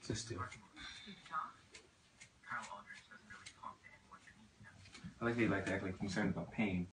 Just do. I like that you like to act like concerned about pain.